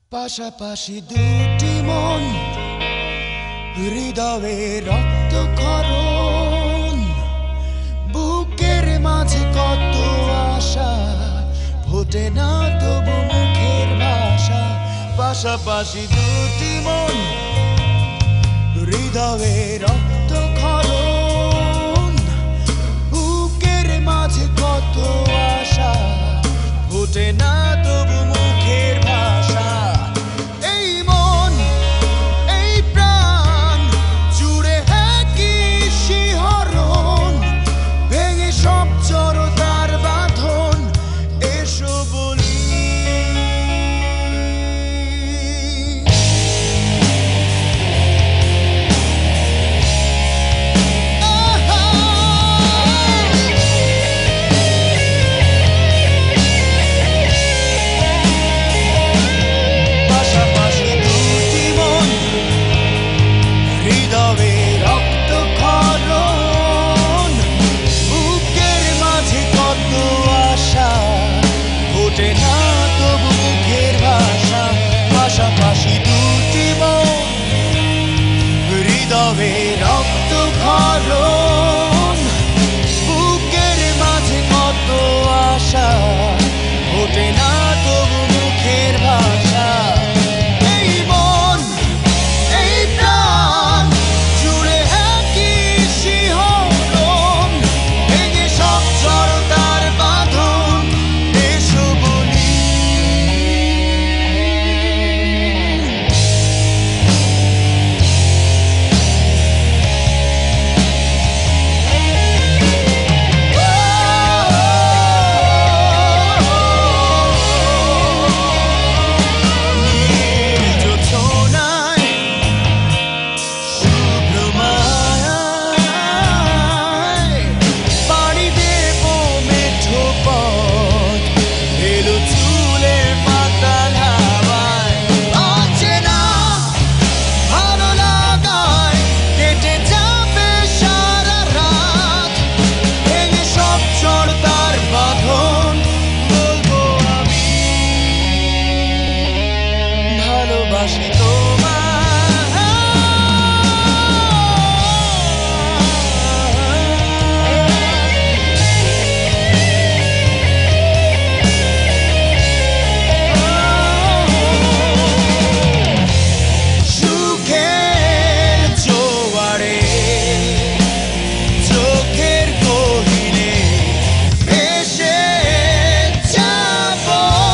পাশাপাশি দুটি মন, হৃদয়ে রক্তক্ষরণ, বুকের মাঝে কত আশা, ফোটে না তবু মুখের ভাষা। পাশাপাশি দুটি মন, হৃদয়ে রক্তক্ষরণ, বুকের মাঝে কত আশা, ফোটে না তবু মুখের ভাষা। এই মন, এই প্রাণ জুড়ে একই শিহরণ, ভেঙে সব জড়তার বাঁধন এসো বলি। পাশাপাশি দুটি মন, হৃদয়ে রক্তক্ষরণ, বুকের মাঝে কত আশা, ফোটে না তবু মুখের ভাষা। এই মন, এই প্রাণ জুড়ে একই শিহরণ, ভেঙে সব জড়তার বাঁধন এসো বলি। ভালোবাসি সুখের জোয়ারে, চোখের গহীনে ভেসে যাব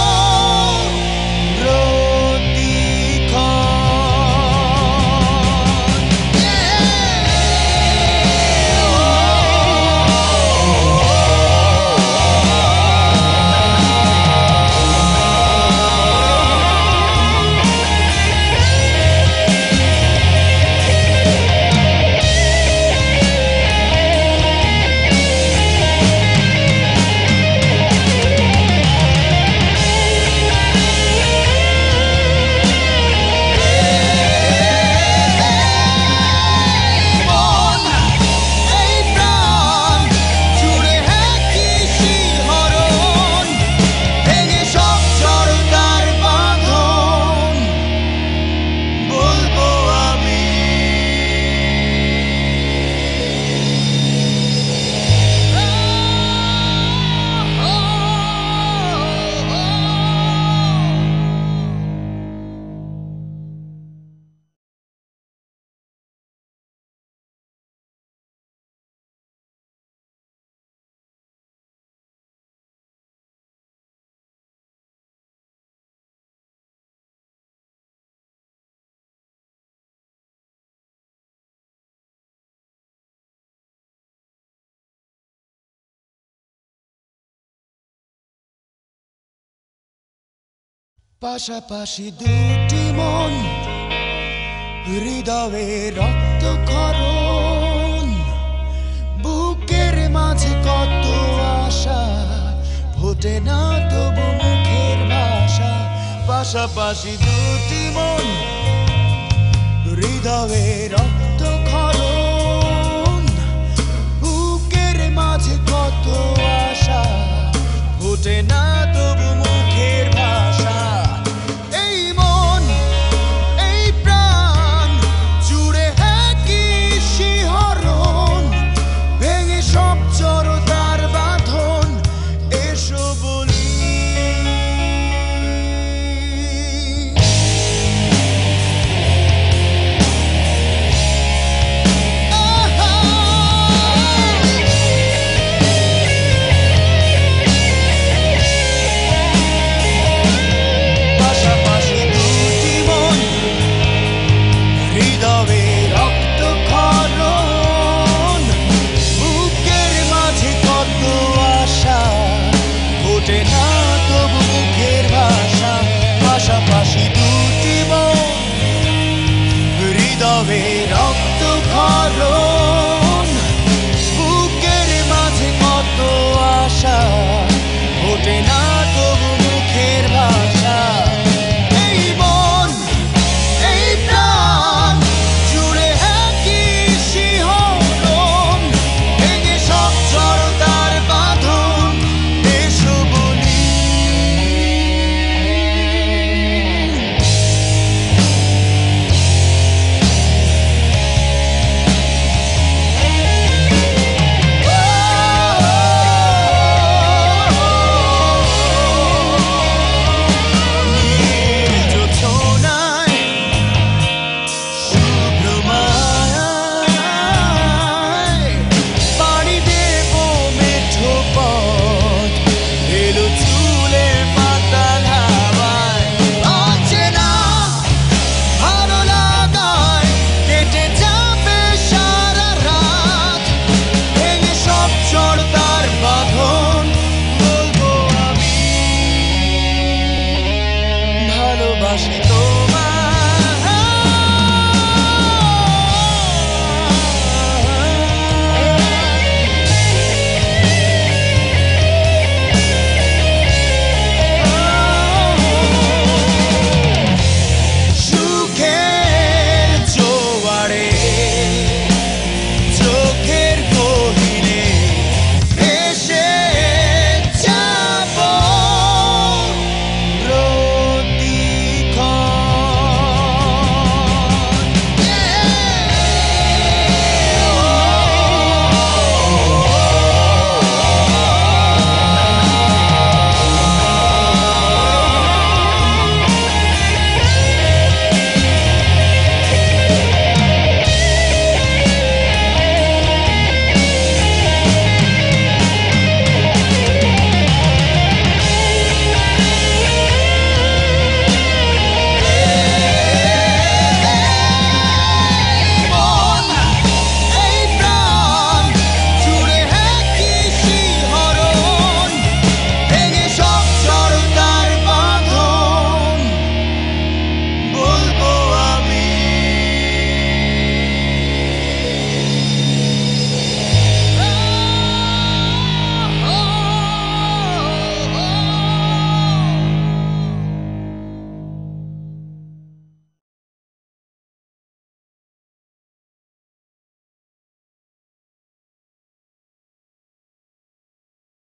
পাশাপাশি দুটি মন, হৃদয়ে রক্তক্ষরণ, বুকের মাঝে কত আশা, ফোটে না তবু মুখের ভাষা। পাশাপাশি দুটি মন, হৃদয়ে রক্তক্ষরণ, বুকের মাঝে কত আশা, ফোটে না